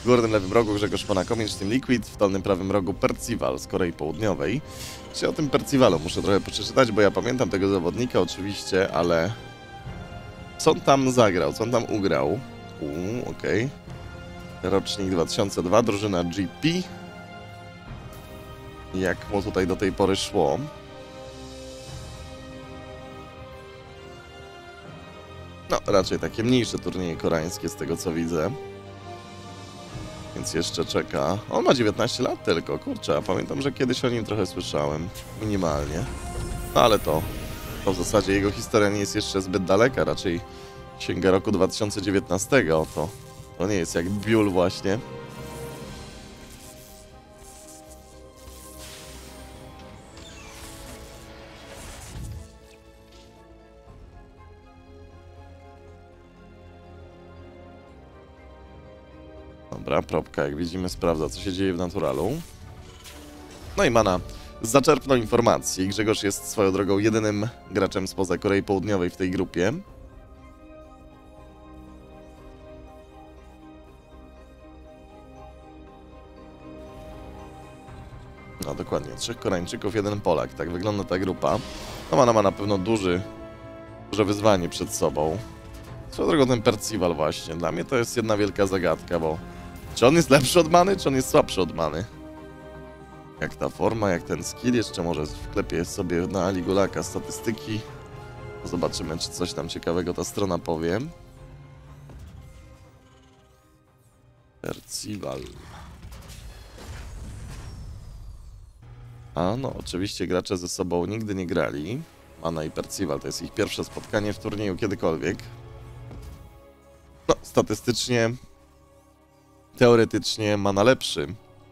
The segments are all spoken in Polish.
W górnym lewym rogu Grzegorz Monakomiecz, Team Liquid, w dolnym prawym rogu Percival z Korei Południowej. Czy o tym Percivalu muszę trochę przeczytać, bo ja pamiętam tego zawodnika oczywiście, ale co on tam zagrał, co on tam ugrał? Okej. Rocznik 2002, drużyna GP. Jak mu tutaj do tej pory szło? No, raczej takie mniejsze turnieje koreańskie z tego co widzę. Więc jeszcze czeka. On ma 19 lat tylko, kurczę, a pamiętam, że kiedyś o nim trochę słyszałem. Minimalnie. No ale to w zasadzie jego historia nie jest jeszcze zbyt daleka, raczej sięga roku 2019. To nie jest jak Biul właśnie. Dobra, propka, jak widzimy, sprawdza, co się dzieje w naturalu. No i Mana zaczerpnął informacji. Grzegorz jest swoją drogą jedynym graczem spoza Korei Południowej w tej grupie. No dokładnie, 3 Koreańczyków, 1 Polak. Tak wygląda ta grupa. No Mana ma na pewno duże wyzwanie przed sobą. Swoją drogą ten Percival właśnie. Dla mnie to jest jedna wielka zagadka, bo czy on jest lepszy od Many, czy on jest słabszy od Many? Jak ta forma, jak ten skill, jeszcze może wklepię sobie na Aligulaka statystyki. Zobaczymy, czy coś tam ciekawego ta strona powie. Percival. A no, oczywiście gracze ze sobą nigdy nie grali. Mana i Percival to jest ich pierwsze spotkanie w turnieju kiedykolwiek. No, statystycznie, teoretycznie Mana lepszy.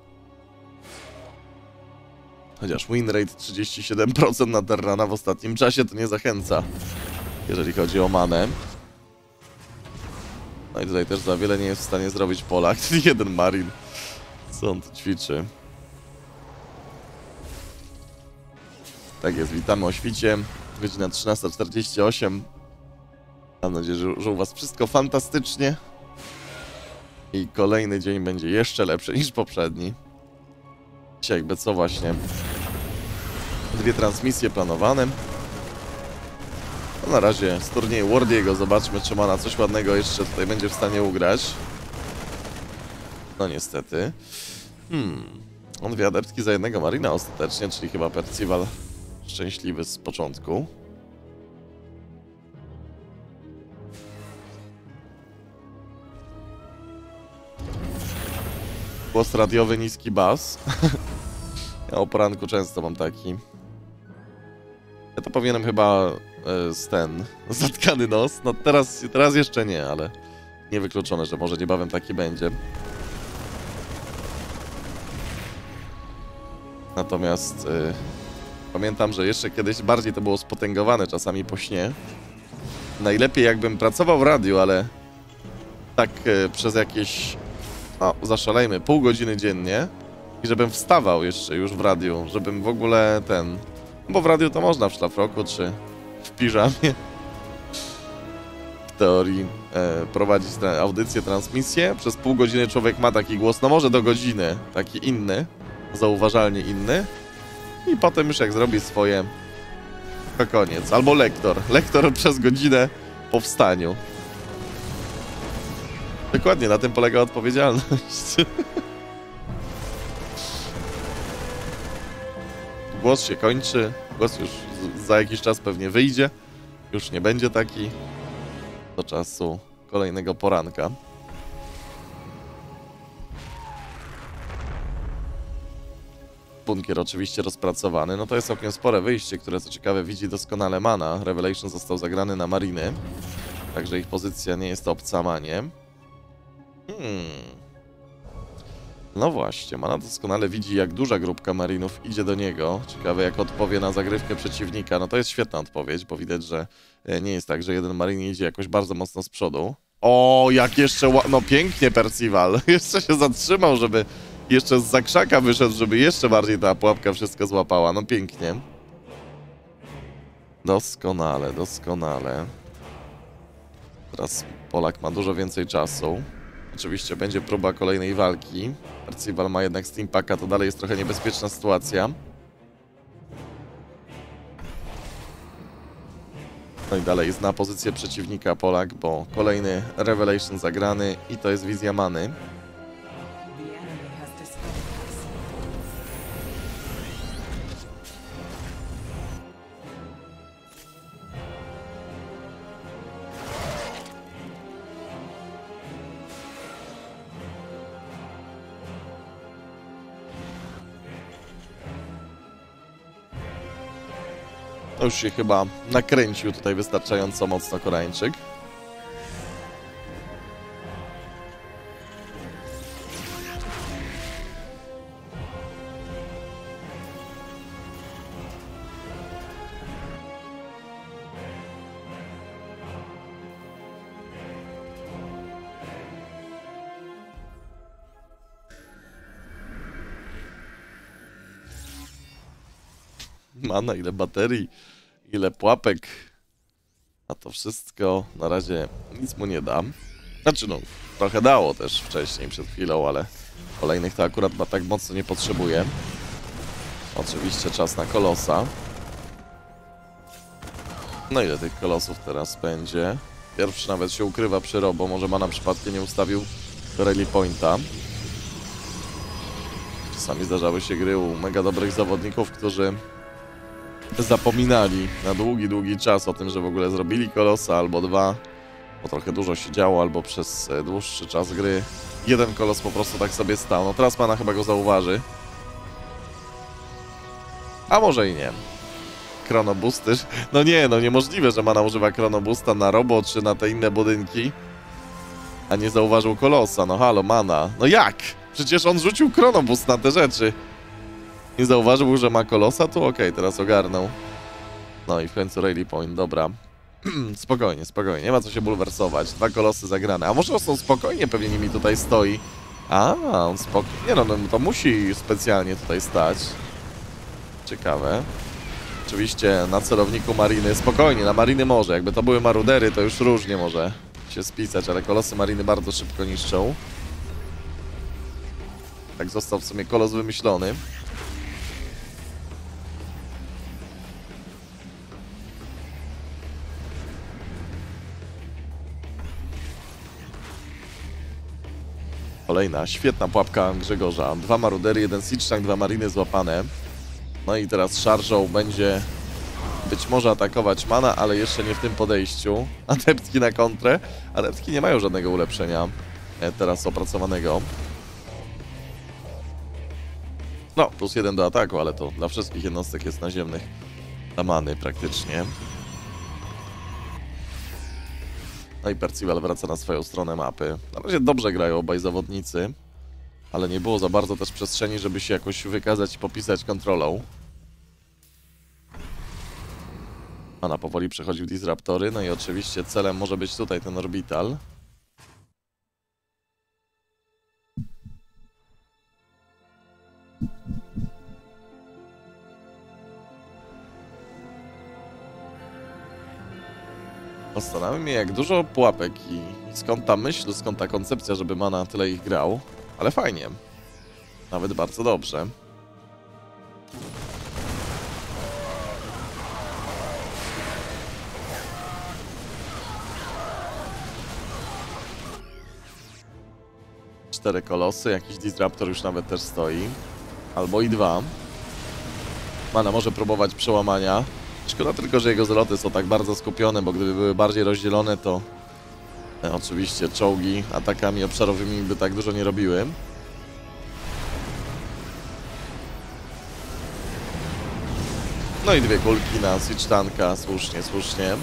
Chociaż win rate 37% na Terrana w ostatnim czasie to nie zachęca, jeżeli chodzi o Manę. No i tutaj też za wiele nie jest w stanie zrobić Polak. Jeden Marin. Co on tu ćwiczy? Tak jest, witamy o świcie. Godzina 13:48. Mam nadzieję, że u was wszystko fantastycznie. I kolejny dzień będzie jeszcze lepszy niż poprzedni. Dzisiaj jakby co właśnie. 2 transmisje planowane. No na razie z turnieju Wardiego zobaczmy, czy Mana coś ładnego jeszcze tutaj będzie w stanie ugrać. No niestety. On 2 adeptki za 1 Marina ostatecznie, czyli chyba Percival szczęśliwy z początku. Głos radiowy, niski bas. Ja o poranku często mam taki. Ja to powinienem chyba zatkany nos. No teraz jeszcze nie, ale niewykluczone, że może niebawem taki będzie. Natomiast pamiętam, że jeszcze kiedyś bardziej to było spotęgowane czasami po śnie. Najlepiej jakbym pracował w radiu, ale tak przez jakieś, no zaszalejmy, pół godziny dziennie i żebym wstawał jeszcze już w radiu, żebym w ogóle bo w radiu to można w szlafroku czy w piżamie w teorii prowadzić audycję, transmisję. Przez pół godziny człowiek ma taki głos, no może do godziny, taki inny, zauważalnie inny. I potem już jak zrobi swoje, to koniec. Albo lektor przez godzinę po wstaniu. Dokładnie, na tym polega odpowiedzialność. Głos się kończy, głos już za jakiś czas pewnie wyjdzie. Już nie będzie taki do czasu kolejnego poranka. Bunkier oczywiście rozpracowany. No to jest całkiem spore wyjście, które co ciekawe widzi doskonale Mana. Revelation został zagrany na Mariny. Także ich pozycja nie jest obca Manie. No właśnie, Mana doskonale widzi, jak duża grupka Marinów idzie do niego. Ciekawe, jak odpowie na zagrywkę przeciwnika. No to jest świetna odpowiedź, bo widać, że nie jest tak, że jeden Marin idzie jakoś bardzo mocno z przodu. O, jak jeszcze no pięknie Percival. Jeszcze się zatrzymał, żeby jeszcze z zakrzaka wyszedł, żeby jeszcze bardziej ta pułapka wszystko złapała. No pięknie. Doskonale. Teraz Polak ma dużo więcej czasu. Oczywiście będzie próba kolejnej walki. Percival ma jednak Steampaka, to dalej jest trochę niebezpieczna sytuacja. No i dalej zna pozycję przeciwnika Polak, bo kolejny Revelation zagrany i to jest wizja many. To już się chyba nakręcił tutaj wystarczająco mocno Koreańczyk. Mana, ile baterii, ile pułapek. A to wszystko na razie nic mu nie da. Znaczy no, trochę dało też wcześniej, przed chwilą, ale kolejnych to akurat tak mocno nie potrzebuje. Oczywiście czas na kolosa. No ile tych kolosów teraz będzie? Pierwszy nawet się ukrywa przy Robo, może Mana przypadkiem nie ustawił rally pointa. Czasami zdarzały się gry u mega dobrych zawodników, którzy zapominali na długi czas o tym, że w ogóle zrobili kolosa albo dwa, bo trochę dużo się działo, albo przez dłuższy czas gry jeden kolos po prostu tak sobie stał. No teraz Mana chyba go zauważy. A może i nie. Chronoboosty. No nie, no niemożliwe, że Mana używa chronoboosta na Robo czy na te inne budynki, a nie zauważył kolosa. No halo, Mana. No jak? Przecież on rzucił chronoboost na te rzeczy. Nie zauważył, że ma kolosa, to okej, teraz ogarnął. No i w końcu rally point, dobra. Spokojnie, spokojnie, nie ma co się bulwersować. Dwa kolosy zagrane. A może on spokojnie pewnie nimi tutaj stoi. A, on spokojnie. Nie no, to musi specjalnie tutaj stać. Ciekawe. Oczywiście na celowniku Mariny. Spokojnie, na Mariny może. Jakby to były marudery, to już różnie może się spisać, ale kolosy Mariny bardzo szybko niszczą. Tak został w sumie kolos wymyślony. Kolejna świetna pułapka Grzegorza. Dwa marudery, jeden siege, dwa mariny złapane. No i teraz szarżą będzie być może atakować Mana, ale jeszcze nie w tym podejściu. Adeptki na kontrę. Adeptki nie mają żadnego ulepszenia teraz opracowanego. No, plus jeden do ataku, ale to dla wszystkich jednostek jest naziemnych dla Many praktycznie. No i Percival wraca na swoją stronę mapy. Na razie dobrze grają obaj zawodnicy, ale nie było za bardzo też przestrzeni, żeby się jakoś wykazać i popisać kontrolą. Mana powoli przechodził Disruptory, no i oczywiście celem może być tutaj ten Orbital. Zastanawiam się, jak dużo pułapek i skąd ta myśl, skąd ta koncepcja, żeby Mana tyle ich grał. Ale fajnie. Nawet bardzo dobrze. Cztery kolosy, jakiś Disruptor już nawet też stoi. Albo i dwa. Mana może próbować przełamania. Szkoda tylko, że jego zloty są tak bardzo skupione, bo gdyby były bardziej rozdzielone, to oczywiście czołgi atakami obszarowymi by tak dużo nie robiły. No i dwie kulki na Siege Tanka, słusznie, słusznie.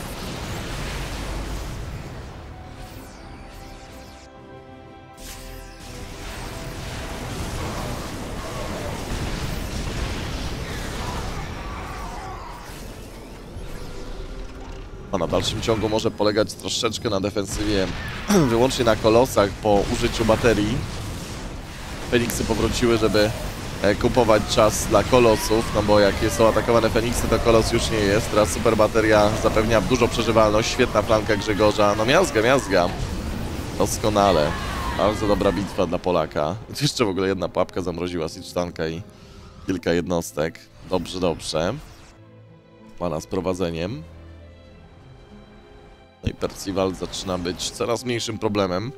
A na dalszym ciągu może polegać troszeczkę na defensywie, wyłącznie na kolosach po użyciu baterii. Feniksy powróciły, żeby kupować czas dla kolosów, no bo jak są atakowane Feniksy, to kolos już nie jest. Teraz super bateria zapewnia dużo przeżywalność, świetna flanka Grzegorza, no miazga, miazga. Doskonale. Bardzo dobra bitwa dla Polaka. Jeszcze w ogóle jedna pułapka zamroziła Siege Tanka i kilka jednostek. Dobrze, dobrze. Mana z prowadzeniem. No i Percival zaczyna być coraz mniejszym problemem.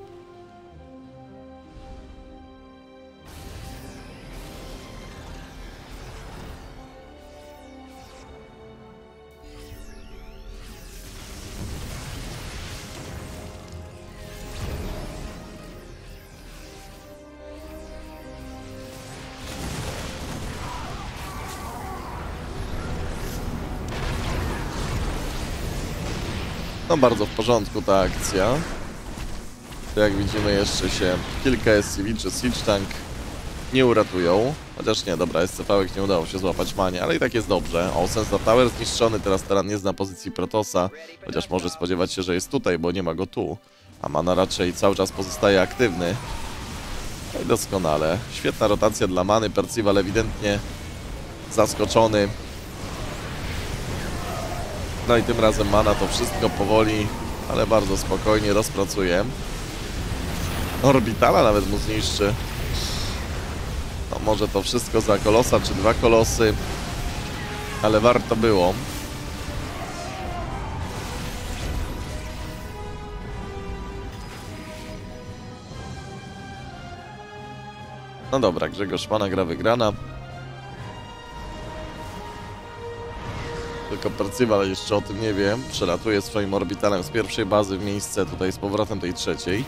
No bardzo w porządku ta akcja. Jak widzimy, jeszcze się kilka SCV czy Siege Tank nie uratują. Chociaż nie, dobra, SCV-ek nie udało się złapać manie, ale i tak jest dobrze. O, Sensor Tower zniszczony, teraz Teran nie zna pozycji Protossa. Chociaż może spodziewać się, że jest tutaj, bo nie ma go tu. A mana raczej cały czas pozostaje aktywny. No i doskonale. Świetna rotacja dla many. Percival ewidentnie zaskoczony. No i tym razem mana to wszystko powoli, ale bardzo spokojnie rozpracuje. Orbitala nawet mu zniszczy. No może to wszystko za kolosa czy dwa kolosy, ale warto było. No dobra, Grzegorz Mana, gra wygrana. Tylko Percival jeszcze o tym nie wie. Przelatuje swoim orbitalem z pierwszej bazy w miejsce tutaj z powrotem tej trzeciej.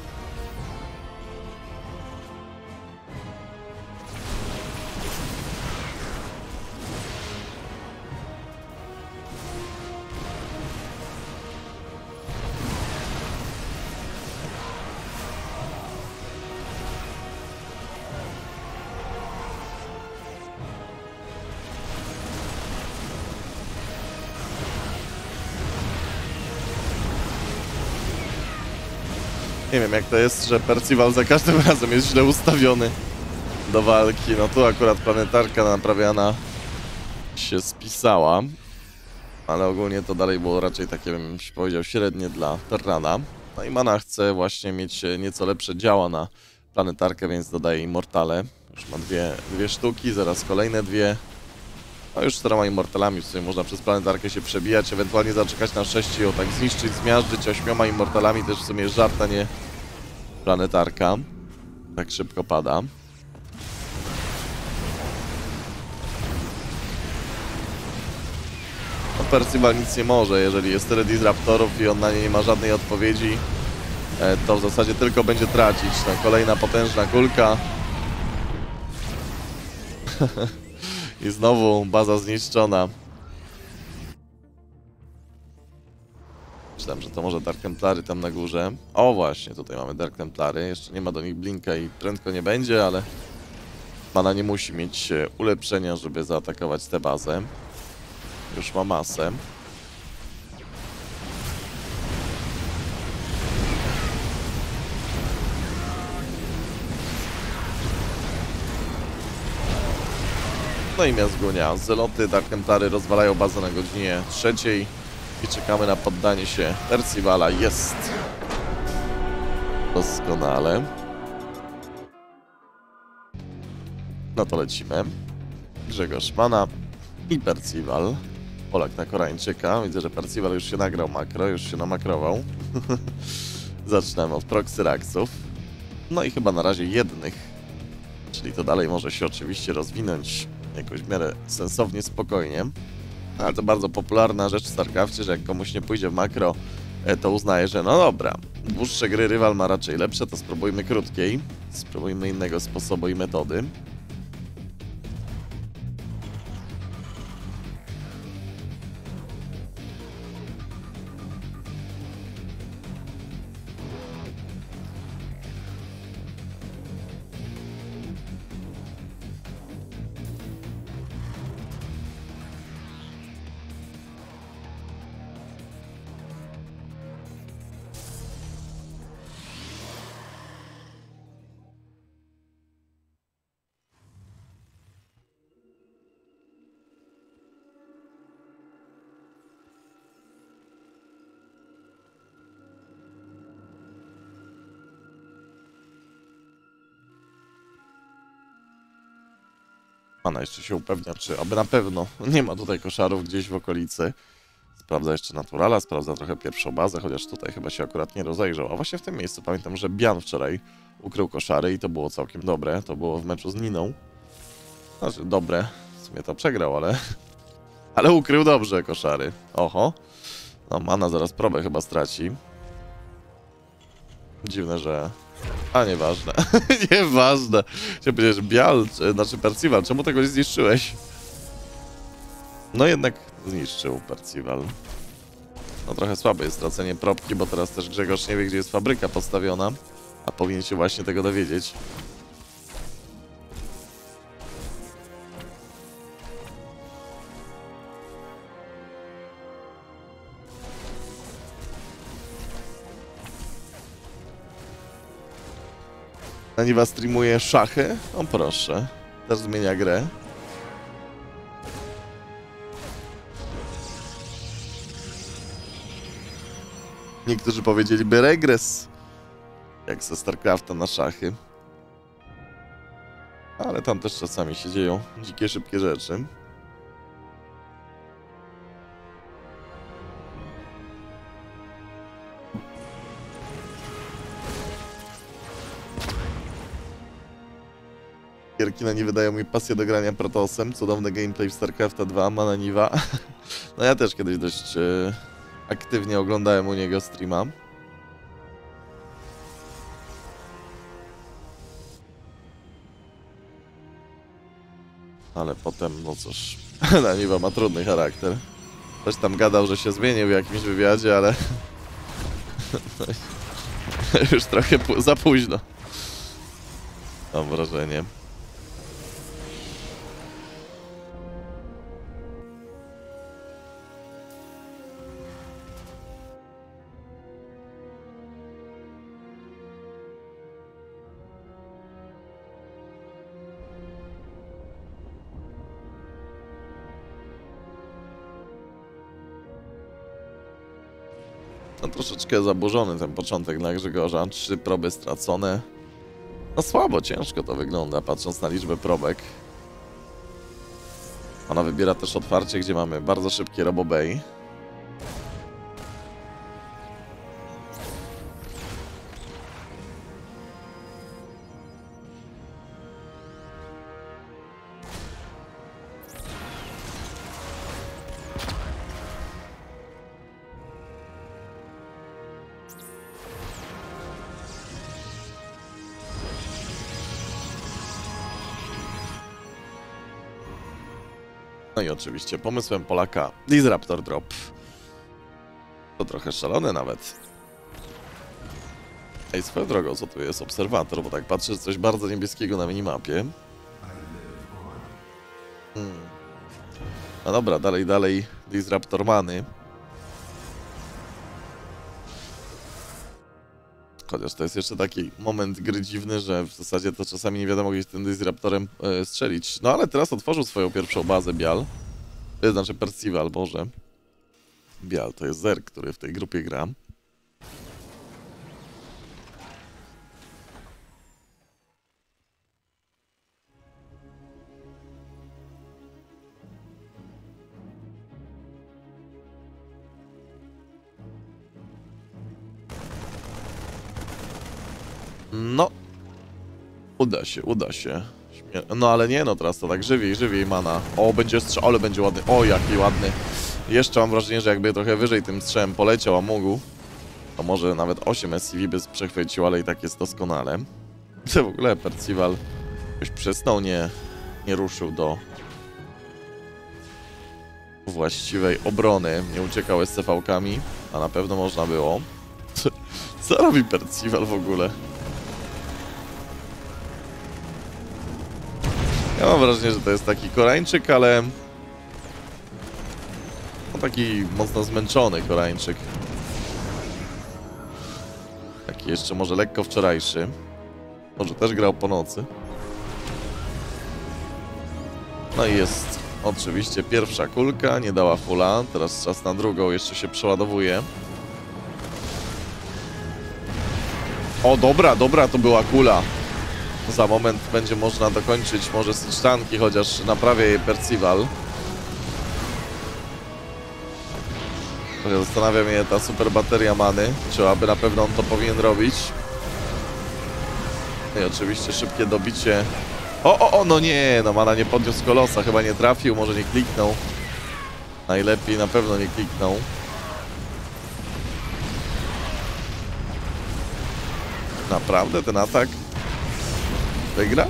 Nie wiem jak to jest, że Percival za każdym razem jest źle ustawiony do walki. No tu akurat planetarka naprawiana się spisała. Ale ogólnie to dalej było raczej takie, bym powiedział, średnie dla Terrana. No i Mana chce właśnie mieć nieco lepsze działa na planetarkę, więc dodaje Immortale. Już ma dwie sztuki, zaraz kolejne dwie. No już 4 Immortalami w sumie można przez planetarkę się przebijać, ewentualnie zaczekać na 6 i ją tak zniszczyć, zmiażdżyć 8 Immortalami, też w sumie jest żart, a nie planetarka. Tak szybko pada. No Percival nic nie może, jeżeli jest tyle Disruptorów i on na nie nie ma żadnej odpowiedzi, to w zasadzie tylko będzie tracić. No, kolejna potężna kulka. I znowu baza zniszczona. Myślałem, że to może Dark Templary tam na górze. O właśnie, tutaj mamy Dark Templary. Jeszcze nie ma do nich blinka i prędko nie będzie, ale Mana nie musi mieć ulepszenia, żeby zaatakować tę bazę. Już ma masę. No i Miazgunia. Zeloty, Dark Templary rozwalają bazę na godzinie 3 i czekamy na poddanie się Percivala. Jest! Doskonale. No to lecimy. Grzegorz Mana i Percival. Polak na Koreańczyka. Widzę, że Percival już się nagrał makro, już się namakrował. Zaczynamy od Proxyraxów. No i chyba na razie jednych. Czyli to dalej może się oczywiście rozwinąć jakoś w miarę sensownie, spokojnie. Ale to bardzo popularna rzecz w StarCraftie, że jak komuś nie pójdzie w makro, to uznaje, że no dobra, dłuższe gry rywal ma raczej lepsze, to spróbujmy krótkiej. Spróbujmy innego sposobu i metody. Mana jeszcze się upewnia, czy aby na pewno nie ma tutaj koszarów gdzieś w okolicy. Sprawdza jeszcze naturala, sprawdza trochę pierwszą bazę, chociaż tutaj chyba się akurat nie rozejrzał. A właśnie w tym miejscu pamiętam, że Bian wczoraj ukrył koszary i to było całkiem dobre. To było w meczu z Niną. Znaczy dobre, w sumie to przegrał, ale ukrył dobrze koszary. Oho. No mana zaraz probę chyba straci. Dziwne, że... A nieważne. Nieważne. Chciałem powiedzieć, że Bial, znaczy Percival, czemu tego nie zniszczyłeś? No jednak zniszczył Percival. No trochę słabe jest stracenie probki, bo teraz też Grzegorz nie wie, gdzie jest fabryka postawiona, a powinien się właśnie tego dowiedzieć. Aniwa streamuje szachy? O proszę. Też zmienia grę. Niektórzy powiedzieliby regres. Jak ze StarCrafta na szachy. Ale tam też czasami się dzieją dzikie, szybkie rzeczy. Gierki na nie wydają mi pasję do grania Protosem. Cudowny gameplay w StarCrafta 2, Mana Niwa. No ja też kiedyś dość aktywnie oglądałem u niego streama. Ale potem, no cóż, Niwa ma trudny charakter. Ktoś tam gadał, że się zmienił w jakimś wywiadzie, ale... już trochę za późno. Mam wrażenie. No troszeczkę zaburzony ten początek dla Grzegorza. 3 proby stracone. No słabo, ciężko to wygląda, patrząc na liczbę probek. Ona wybiera też otwarcie, gdzie mamy bardzo szybkie RoboBay. No i oczywiście pomysłem Polaka Disruptor Drop. To trochę szalone nawet. Ej, swoją drogą, co tu jest? Obserwator, bo tak patrzę, że coś bardzo niebieskiego na minimapie. No dobra, dalej Disruptor Many. Chociaż to jest jeszcze taki moment gry dziwny, że w zasadzie to czasami nie wiadomo, gdzie z tym Disruptorem strzelić. No ale teraz otworzył swoją pierwszą bazę Bial. To znaczy Percival, Boże. Bial to jest Zerg, który w tej grupie gra. No. Uda się. No ale nie, no teraz to tak żywiej mana. O, będzie strzał, ale będzie ładny. O, jaki ładny. Jeszcze mam wrażenie, że jakby trochę wyżej tym strzałem poleciał, a mógł, to może nawet 8 SCV by przechwycił, ale i tak jest doskonale. W ogóle Percival już przysnął, nie ruszył do właściwej obrony. Nie uciekał SCV-kami, a na pewno można było. Co robi Percival w ogóle? Ja mam wrażenie, że to jest taki Koreańczyk, ale... No taki mocno zmęczony Koreańczyk. Taki jeszcze może lekko wczorajszy. Może też grał po nocy. No i jest oczywiście pierwsza kulka, nie dała fulla. Teraz czas na drugą, jeszcze się przeładowuje. O, dobra, to była kula. Za moment będzie można dokończyć może Siege, chociaż naprawia je Percival. Zastanawia mnie ta super bateria many, czy aby na pewno on to powinien robić. I oczywiście szybkie dobicie. No nie, no mana nie podniósł kolosa, chyba nie trafił, może nie kliknął. Najlepiej na pewno nie kliknął. Naprawdę ten atak wygra?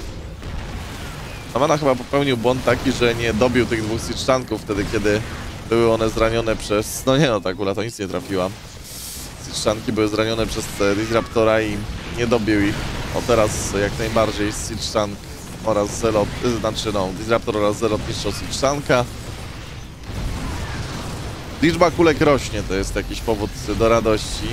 Mana chyba popełnił błąd taki, że nie dobił tych dwóch Siege wtedy, kiedy były one zranione przez... No nie no, ta kula to nic nie trafiła. Siege były zranione przez Disruptora i nie dobił ich. O teraz jak najbardziej Siege oraz Zelot, znaczy no, Disruptor oraz Zelot niszczą Siege. Liczba kulek rośnie, to jest jakiś powód do radości.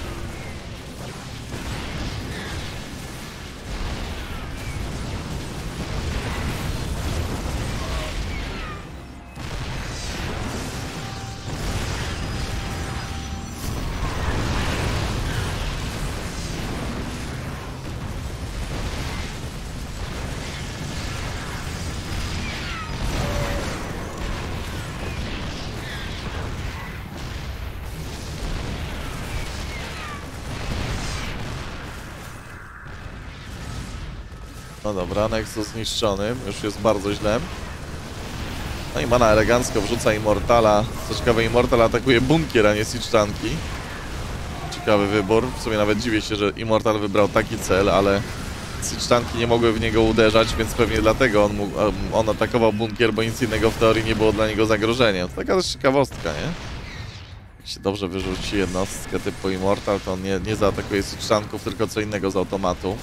No dobra, Nexus zniszczony, już jest bardzo źle. No i mana elegancko wrzuca Immortala. Co ciekawe, Immortal atakuje bunkier, a nie Siege. Ciekawy wybór. W sumie nawet dziwię się, że Immortal wybrał taki cel, ale Siege nie mogły w niego uderzać, więc pewnie dlatego on atakował bunkier, bo nic innego w teorii nie było dla niego zagrożeniem. To taka też ciekawostka, nie? Jak się dobrze wyrzuci jednostkę typu Immortal, to on nie zaatakuje Siege, tylko co innego z automatu.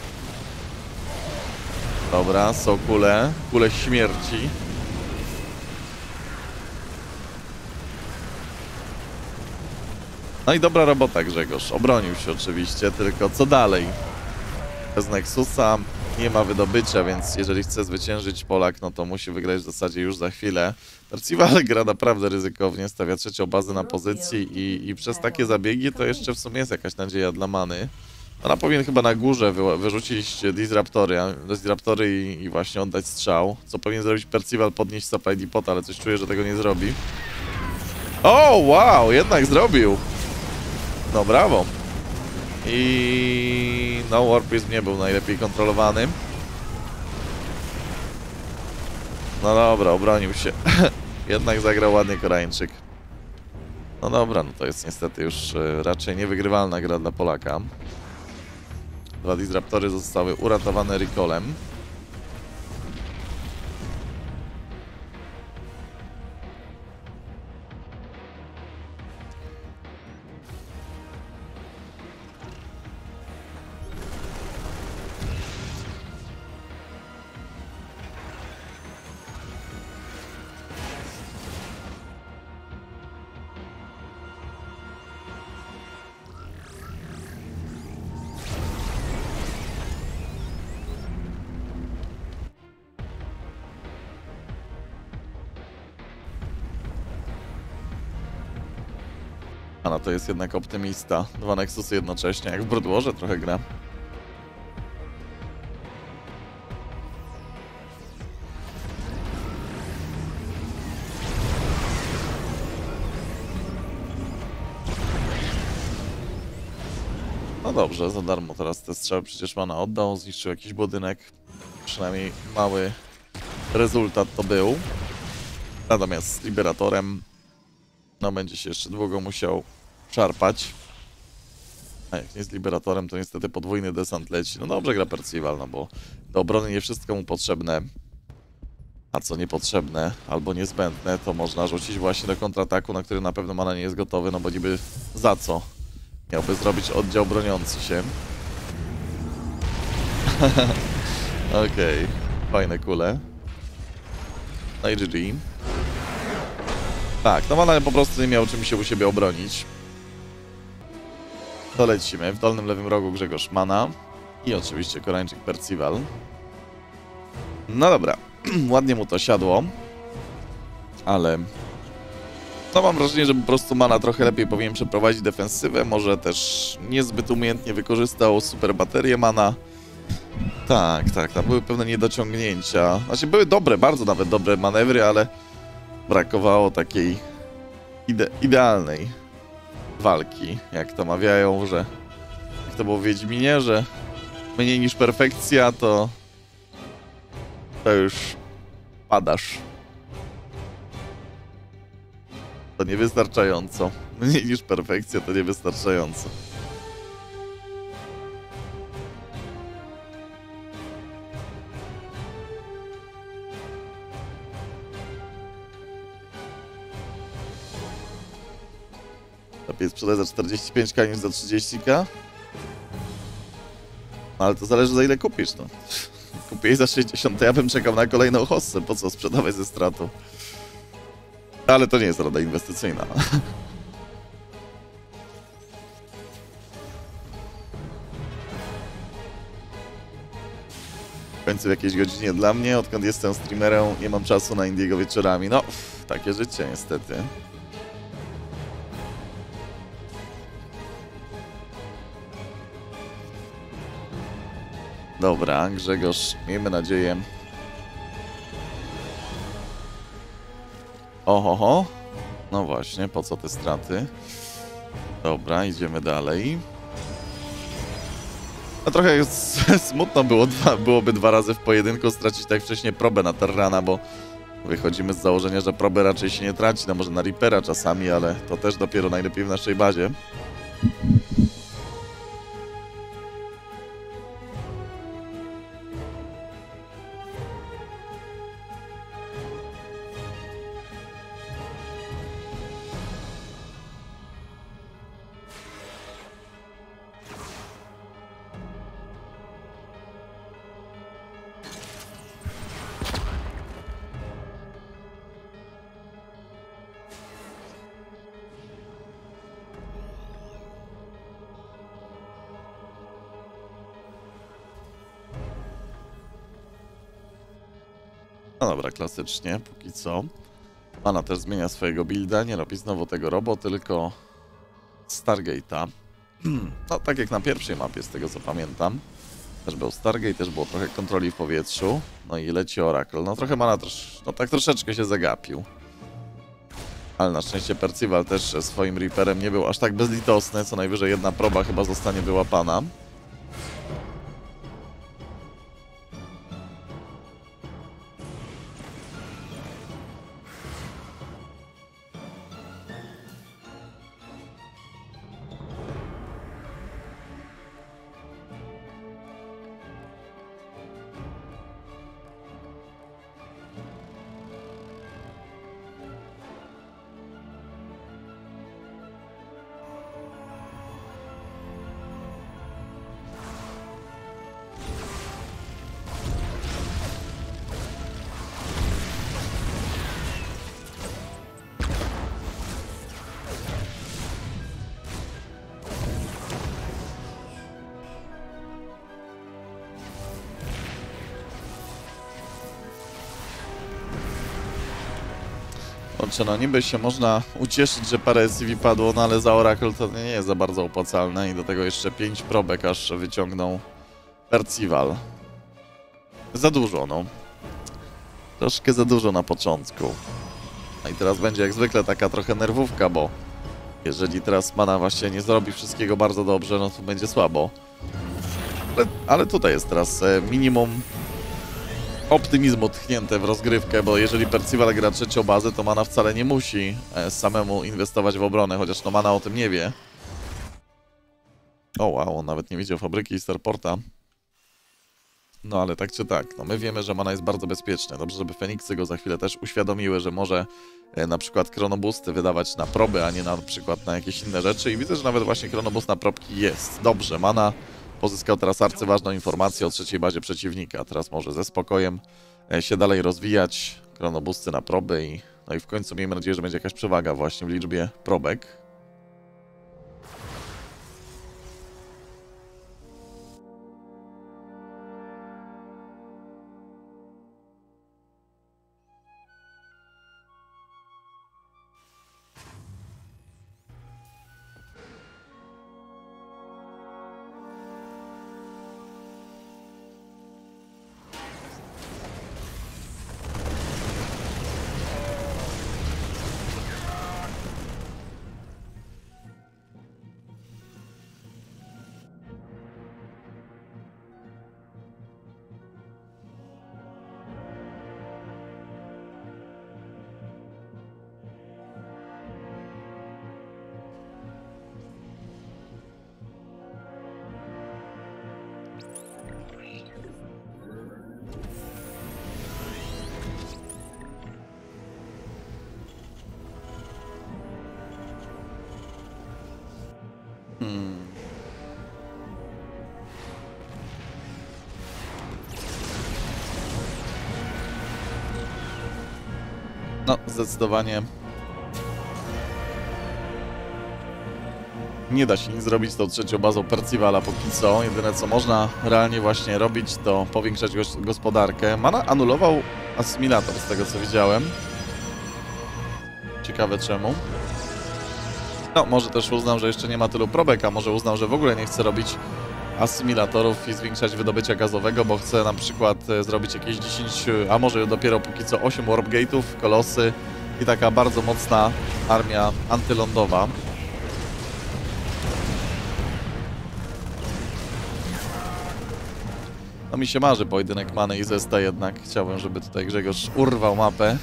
Dobra, są kule śmierci. No i dobra robota, Grzegorz. Obronił się oczywiście, tylko co dalej? Bez Nexusa nie ma wydobycia, więc jeżeli chce zwyciężyć Polak, no to musi wygrać w zasadzie już za chwilę. Percival gra naprawdę ryzykownie, stawia trzecią bazę na pozycji i przez takie zabiegi to jeszcze w sumie jest jakaś nadzieja dla many. Ona powinien chyba na górze wyrzucić Disruptory i właśnie oddać strzał. Co powinien zrobić Percival? Podnieść supply depot, ale coś czuję, że tego nie zrobi. O, wow, jednak zrobił. No brawo. I no, Warprism nie był najlepiej kontrolowany. No dobra, obronił się. Jednak zagrał ładnie Koreańczyk. No dobra, no to jest niestety już raczej niewygrywalna gra dla Polaka. Dwa Disruptory zostały uratowane recallem. No to jest jednak optymista. Dwa Nexusy jednocześnie, jak w Broodwarze trochę gra. No dobrze, za darmo teraz te strzały przecież mana oddał, zniszczył jakiś budynek. Przynajmniej mały rezultat to był. Natomiast z Liberatorem no będzie się jeszcze długo musiał szarpać. A jak nie z Liberatorem, to niestety podwójny desant leci. No dobrze gra Percival, no bo do obrony nie wszystko mu potrzebne. A co niepotrzebne albo niezbędne, to można rzucić właśnie do kontrataku, na który na pewno mana nie jest gotowy, no bo niby za co miałby zrobić oddział broniący się. Okej, fajne kule. No i GG. Tak, no mana po prostu nie miał czym się u siebie obronić. To lecimy. W dolnym lewym rogu Grzegorz Mana. I oczywiście Koreańczyk Percival. No dobra, ładnie mu to siadło. Ale no mam wrażenie, że po prostu Mana trochę lepiej powinien przeprowadzić defensywę. Może też niezbyt umiejętnie wykorzystał super baterię Mana. Tak, tak, tam były pewne niedociągnięcia. Znaczy były dobre, bardzo nawet dobre manewry, ale brakowało takiej idealnej walki, jak to mawiają, że jak to było w Wiedźminie, że mniej niż perfekcja, to już padasz. To niewystarczająco. Mniej niż perfekcja, to niewystarczająco. Lepiej sprzedać za 45k niż za 30k? No, ale to zależy za ile kupisz, no. Kupiłeś za 60, to ja bym czekał na kolejną hossę. Po co sprzedawać ze stratą? Ale to nie jest rada inwestycyjna. W końcu w jakiejś godzinie dla mnie, odkąd jestem streamerem, nie mam czasu na Indiego wieczorami. No, takie życie niestety. Dobra, Grzegorz, miejmy nadzieję. Ohoho. No właśnie, po co te straty? Dobra, idziemy dalej. No trochę smutno byłoby 2 razy w pojedynku stracić tak wcześnie probę na Terrana, bo wychodzimy z założenia, że probę raczej się nie traci, no może na Reapera czasami, ale to też dopiero najlepiej w naszej bazie. No dobra, klasycznie, póki co. Mana też zmienia swojego builda, nie robi znowu tego robo, tylko Stargate'a. No tak jak na pierwszej mapie, z tego co pamiętam. Też był Stargate, też było trochę kontroli w powietrzu. No i leci Oracle. No trochę mana, no tak troszeczkę się zagapił. Ale na szczęście Percival też swoim Reaperem nie był aż tak bezlitosny, co najwyżej jedna proba chyba zostanie wyłapana. No niby się można ucieszyć, że parę SCV padło, no ale za Oracle to nie jest za bardzo opłacalne i do tego jeszcze 5 probek aż wyciągnął Percival. Za dużo, no. Troszkę za dużo na początku. No i teraz będzie jak zwykle taka trochę nerwówka, bo jeżeli teraz mana właśnie nie zrobi wszystkiego bardzo dobrze, no to będzie słabo. Ale tutaj jest teraz minimum optymizmu tchnięte w rozgrywkę, bo jeżeli Percival gra trzecią bazę, to mana wcale nie musi samemu inwestować w obronę, chociaż no mana o tym nie wie. O wow, on nawet nie widział fabryki i starporta. No ale tak czy tak, no my wiemy, że mana jest bardzo bezpieczne. Dobrze, żeby Feniksy go za chwilę też uświadomiły, że może na przykład chronobusty wydawać na proby, a nie na przykład na jakieś inne rzeczy. I widzę, że nawet właśnie chronobust na probki jest. Dobrze, mana pozyskał teraz arcyważną informację o trzeciej bazie przeciwnika. Teraz może ze spokojem się dalej rozwijać. Chronobusty na proby no i w końcu miejmy nadzieję, że będzie jakaś przewaga właśnie w liczbie probek. No, zdecydowanie nie da się nic zrobić z tą trzecią bazą Percivala póki co. Jedyne co można realnie właśnie robić, to powiększać gospodarkę. Mana anulował asymilator z tego co widziałem. Ciekawe czemu. No, może też uznał, że jeszcze nie ma tylu probek, a może uznał, że w ogóle nie chce robić asymilatorów i zwiększać wydobycia gazowego, bo chce na przykład zrobić jakieś 10, a może dopiero póki co 8 warp gate'ów, kolosy i taka bardzo mocna armia antylądowa. No mi się marzy pojedynek Many i Zesta jednak. Chciałbym, żeby tutaj Grzegorz urwał mapę.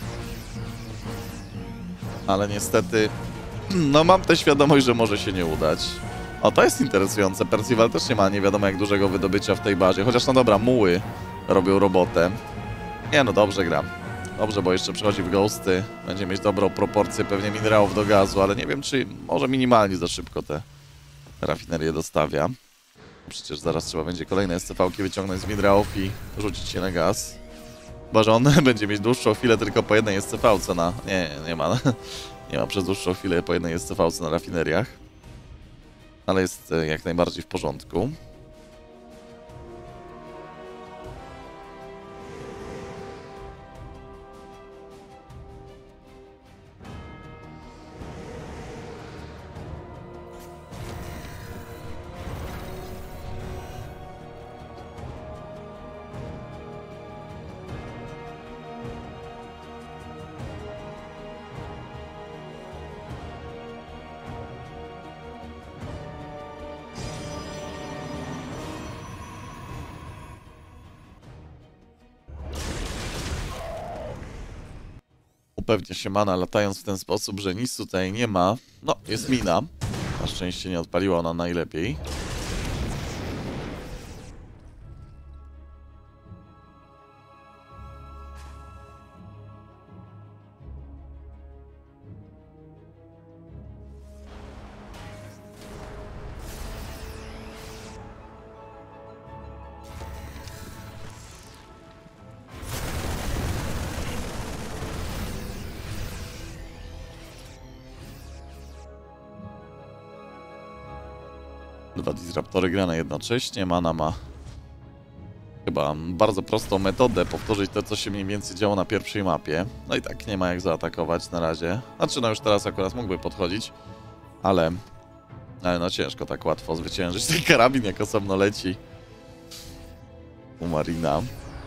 Ale niestety, no mam tę świadomość, że może się nie udać. O, to jest interesujące. Percival też nie ma nie wiadomo jak dużego wydobycia w tej bazie. Chociaż no dobra, muły robią robotę. Nie no, dobrze gram. Dobrze, bo jeszcze przychodzi w ghosty. Będzie mieć dobrą proporcję pewnie minerałów do gazu, ale nie wiem czy może minimalnie za szybko te rafinerię dostawia. Przecież zaraz trzeba będzie kolejne SCV-ki wyciągnąć z minerałów i rzucić je na gaz. Chyba, że on będzie mieć dłuższą chwilę tylko po jednej SCV-ce na... Nie ma. Nie ma przez dłuższą chwilę po jednej SCV-ce na rafineriach. Ale jest jak najbardziej w porządku. Upewnia się Mana latając w ten sposób, że nic tutaj nie ma. No, jest mina. Na szczęście nie odpaliła ona najlepiej. Dwa disruptory grane jednocześnie. Mana ma chyba bardzo prostą metodę powtórzyć to, co się mniej więcej działo na pierwszej mapie. No i tak nie ma jak zaatakować na razie. Znaczy no już teraz akurat mógłby podchodzić, ale no ciężko tak łatwo zwyciężyć. Ten karabin jak osobno leci u Marina.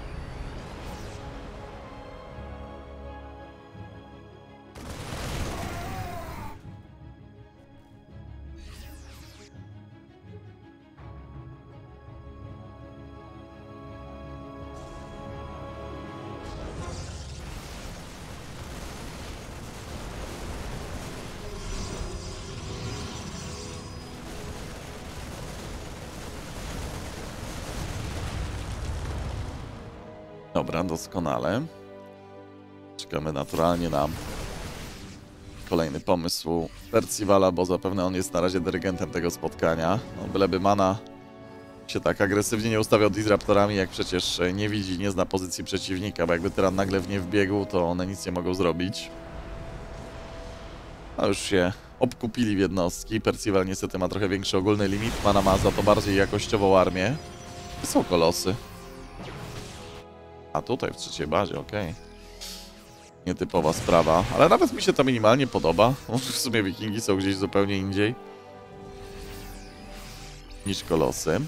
Dobra, doskonale. Czekamy naturalnie na kolejny pomysł Percivala, bo zapewne on jest na razie dyrygentem tego spotkania. No, byleby Mana się tak agresywnie nie ustawiał disruptorami, jak przecież nie widzi, nie zna pozycji przeciwnika, bo jakby tyran nagle w nie wbiegł, to one nic nie mogą zrobić. A już się obkupili w jednostki. Percival niestety ma trochę większy ogólny limit. Mana ma za to bardziej jakościową armię. Są kolosy. A tutaj w trzeciej bazie, okej. Nietypowa sprawa, ale nawet mi się to minimalnie podoba. W sumie wikingi są gdzieś zupełnie indziej niż kolosy.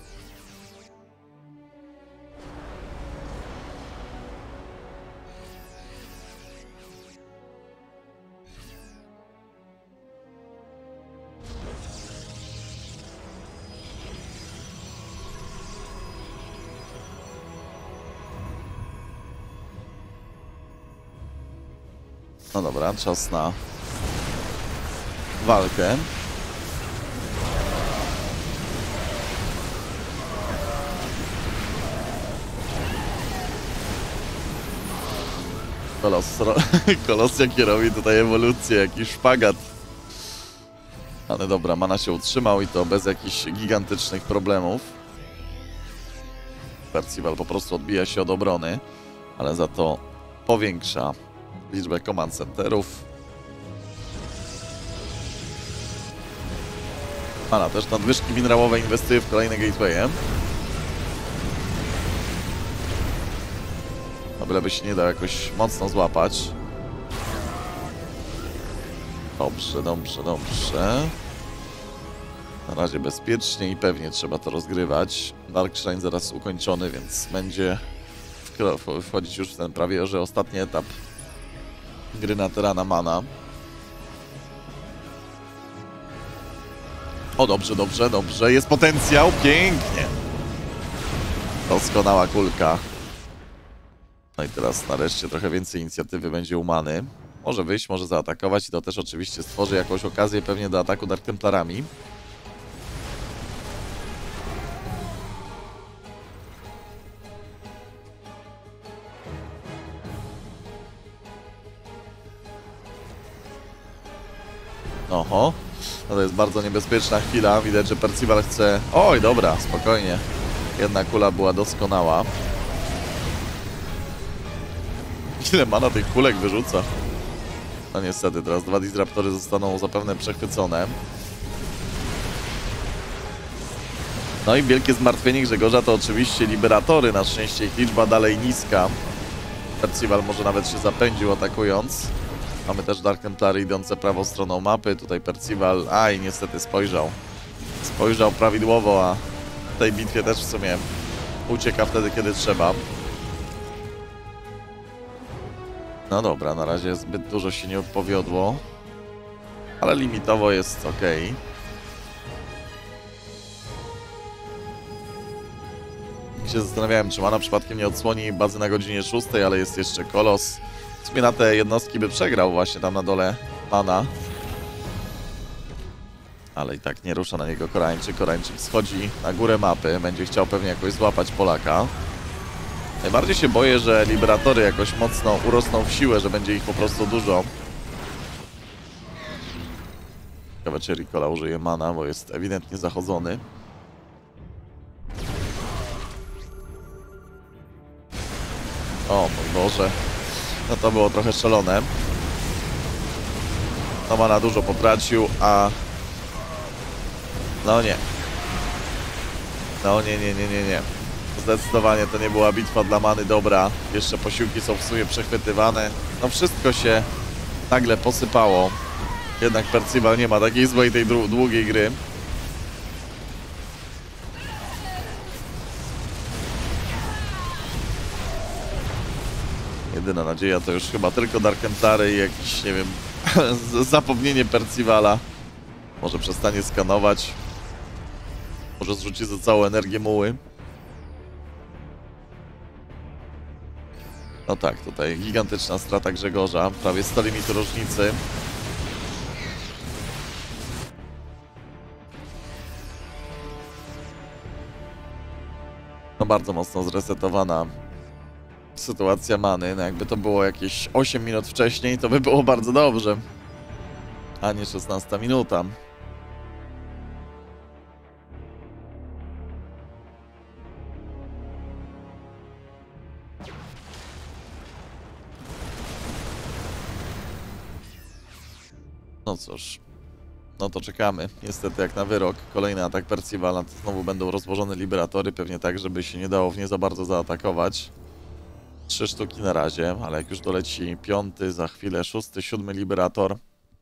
No dobra, czas na walkę. Kolos jaki robi tutaj ewolucję, jakiś szpagat. Ale dobra, mana się utrzymał i to bez jakichś gigantycznych problemów. Percival po prostu odbija się od obrony, ale za to powiększa liczbę command centerów. Mana też nadwyżki minerałowe inwestuje w kolejne gatewaye. No byleby się nie dał jakoś mocno złapać. Dobrze, dobrze, dobrze. Na razie bezpiecznie i pewnie trzeba to rozgrywać. Dark Shrine zaraz ukończony, więc będzie wchodzić już w ten prawie że ostatni etap gry na Terana Mana. O, dobrze, dobrze, dobrze. Jest potencjał. Pięknie. Doskonała kulka. No i teraz nareszcie trochę więcej inicjatywy będzie u Many. Może wyjść, może zaatakować i to też oczywiście stworzy jakąś okazję pewnie do ataku Dark Templarami. Oho, no to jest bardzo niebezpieczna chwila. Widać, że Percival chce... Oj, dobra, spokojnie. Jedna kula była doskonała. Ile mana tych kulek wyrzuca? No niestety, teraz dwa Disruptory zostaną zapewne przechwycone. No i wielkie zmartwienie Grzegorza to oczywiście Liberatory. Na szczęście ich liczba dalej niska. Percival może nawet się zapędził atakując. Mamy też Dark Templary idące prawą stroną mapy. Tutaj Percival... Aj, niestety spojrzał. Spojrzał prawidłowo, a w tej bitwie też w sumie ucieka wtedy, kiedy trzeba. No dobra, na razie zbyt dużo się nie odpowiodło. Ale limitowo jest ok. Się zastanawiałem, czy Mana przypadkiem nie odsłoni bazy na godzinie 6, ale jest jeszcze Kolos. W sumie na te jednostki by przegrał właśnie tam na dole Mana. Ale i tak nie rusza na niego Koreańczyk. Koreańczyk schodzi na górę mapy. Będzie chciał pewnie jakoś złapać Polaka. Najbardziej się boję, że Liberatory jakoś mocno urosną w siłę, że będzie ich po prostu dużo. Ciekawe, czy Ricola użyje Mana, bo jest ewidentnie zachodzony. O mój Boże. No to było trochę szalone. No Mana dużo potracił, a... No nie. No nie. Zdecydowanie to nie była bitwa dla Many dobra. Jeszcze posiłki są w sumie przechwytywane. No wszystko się nagle posypało. Jednak Percival nie ma takiej złej tej długiej gry. Jedyna nadzieja to już chyba tylko Dark Templary i jakiś, nie wiem, zapomnienie Percivala. Może przestanie skanować. Może zrzuci za całą energię muły. No tak, tutaj gigantyczna strata Grzegorza. Prawie 100 limitu różnicy. No bardzo mocno zresetowana sytuacja Many. No jakby to było jakieś 8 minut wcześniej, to by było bardzo dobrze. A nie 16 minuta. No cóż, no to czekamy. Niestety jak na wyrok. Kolejny atak Percivala. Znowu będą rozłożone Liberatory, pewnie tak, żeby się nie dało w nie za bardzo zaatakować. 3 sztuki na razie, ale jak już doleci 5, za chwilę 6, 7 Liberator.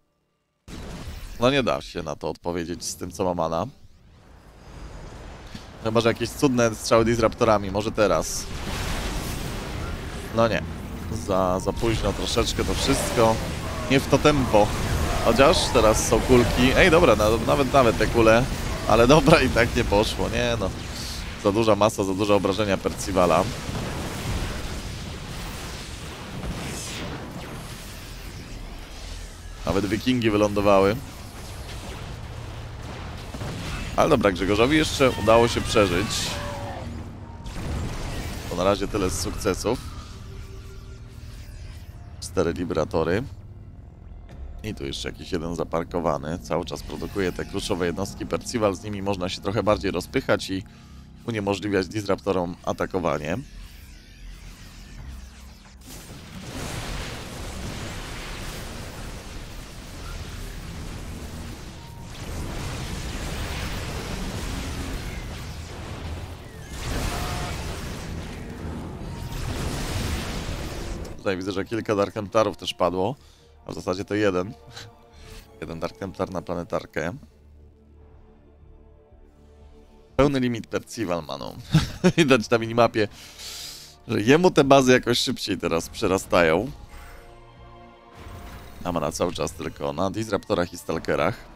No nie da się na to odpowiedzieć z tym, co ma Mana. Chyba że jakieś cudne strzały Disruptorami, może teraz. No nie. Za późno troszeczkę to wszystko. Nie w to tempo. Chociaż teraz są kulki. Ej, dobra, nawet te kule. Ale dobra, i tak nie poszło. Nie no. Za duża masa, za duże obrażenia Percivala. Nawet wikingi wylądowały. Ale dobra, Grzegorzowi jeszcze udało się przeżyć. To na razie tyle z sukcesów. 4 Liberatory. I tu jeszcze jakiś jeden zaparkowany. Cały czas produkuje te kluczowe jednostki Percival. Z nimi można się trochę bardziej rozpychać i uniemożliwiać Disruptorom atakowanie. Tutaj widzę, że kilka Dark Templarów też padło, a w zasadzie to jeden. Jeden Dark Templar na planetarkę. Pełny limit Percival ma, no. Widać na minimapie, że jemu te bazy jakoś szybciej teraz przerastają. A ma na cały czas tylko na Disruptorach i Stalkerach.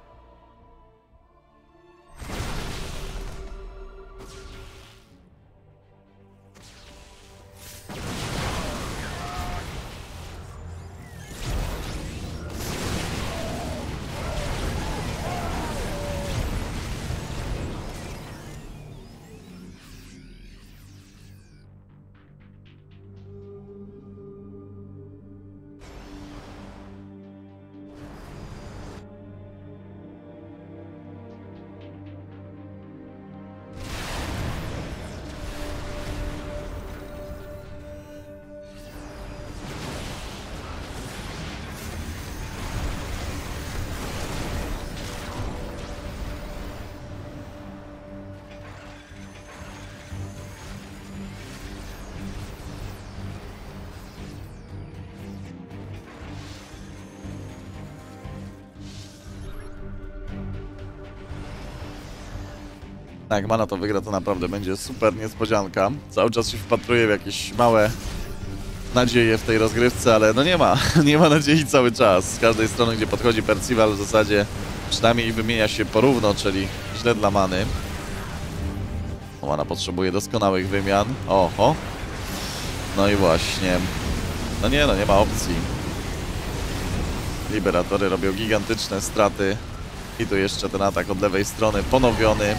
Jak Mana to wygra, to naprawdę będzie super niespodzianka. Cały czas się wpatruję w jakieś małe nadzieje w tej rozgrywce, ale no nie ma. Nie ma nadziei cały czas. Z każdej strony, gdzie podchodzi Percival, w zasadzie przynajmniej wymienia się porówno, czyli źle dla Many. Mana potrzebuje doskonałych wymian. Oho. No i właśnie. No nie ma opcji. Liberatory robią gigantyczne straty. I tu jeszcze ten atak od lewej strony ponowiony.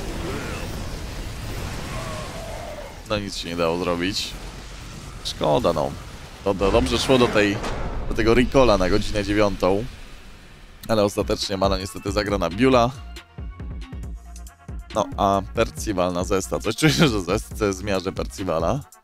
No nic się nie dało zrobić. Szkoda, no. To dobrze szło do tego recolla na godzinę 9. Ale ostatecznie Mana niestety zagra na Bula. No a Percival na Zesta. Coś czuję, że Zest zmiarzy Percivala.